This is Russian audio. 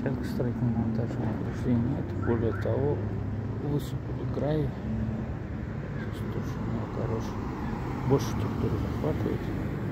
площадка строительно-монтажного ограждения нет. Более того, высыпали гравий. Здесь тоже хороший. Больше структуры захватывает.